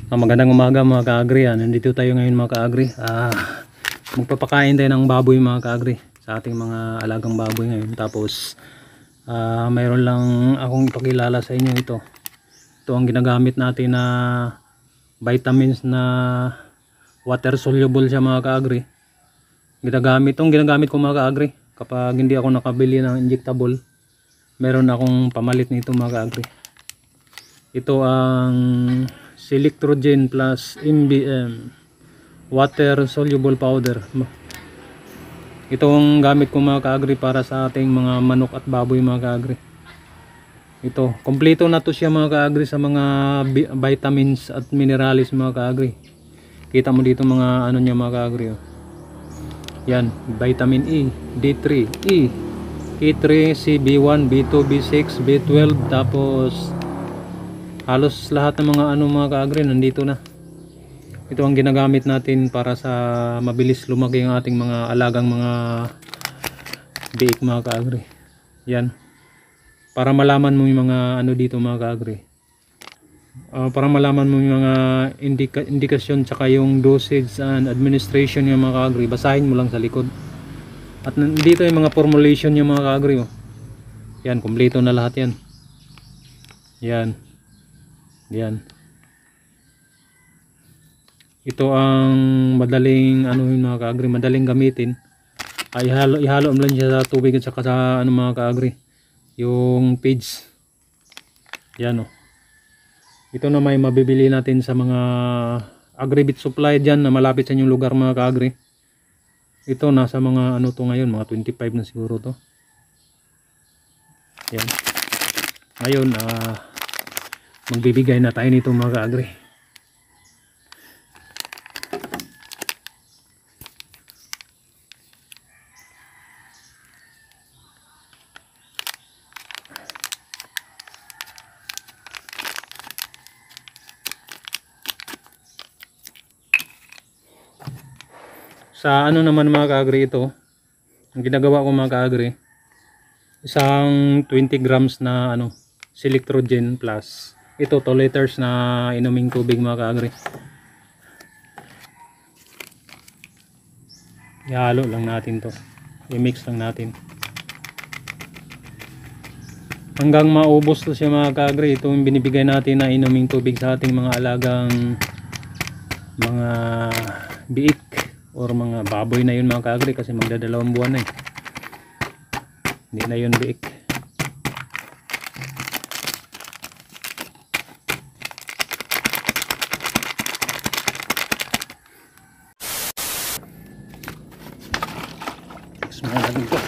Magandang umaga mga ka-agri. Nandito tayo ngayon mga ka-agri. Magpapakain tayo ng baboy mga ka-agri sa ating mga alagang baboy ngayon. Tapos mayroon lang akong ipakilala sa inyo ito. Ito ang ginagamit natin na vitamins na water soluble siya mga ka-agri. Ginagamit ko mga ka-agri kapag hindi ako nakabili ng injectable. Meron akong pamalit nito mga ka-agri. Ito ang Selectrogen plus MBM water soluble powder. Ito ang gamit ko mga ka-agri para sa ating mga manok at baboy mga ka-agri. Ito, kompleto na to siya mga ka-agri sa mga vitamins at minerals mga ka-agri. Kita mo dito mga ano niya mga ka-agri. Yan, vitamin E, D3, E, K3, C, B1, B2, B6, B12, tapos halos lahat ng mga mga ka-agri nandito na. Ito ang ginagamit natin para sa mabilis lumaki ang ating mga alagang mga biik mga ka-agri. Yan. Para malaman mo yung mga dito mga ka-agri. Para malaman mo yung mga indikasyon tsaka yung dosage and administration yung mga ka-agri. Basahin mo lang sa likod. At nandito yung mga formulation yung mga ka-agri. Yan, kompleto na lahat yan. Yan. Yan. Ito ang madaling mga ka-agri, madaling gamitin. Ihalo mo lang siya sa tubig at saka sa mga ka-agri. Yung page. Yan Ito na may mabibili natin sa mga agribit supply diyan na malapit sa inyong lugar mga ka-agri. Ito nasa mga to ngayon, mga 25 na siguro to. Yan. Ngayon magbibigay na tayo nito mga ka-agri. Sa naman mga ka-agri ito, ang ginagawa ko mga ka-agri, isang 20 grams na Selectrogen plus ito 2 liters na inuming tubig mga ka-agri. Ihalo lang natin to, i-mix lang natin hanggang maubos to siya mga ka-agri. Ito yung binibigay natin na inuming tubig sa ating mga alagang mga biik or mga baboy na yun mga ka-agri, kasi magdadalawang buwan na hindi na yun biik. Semua dito.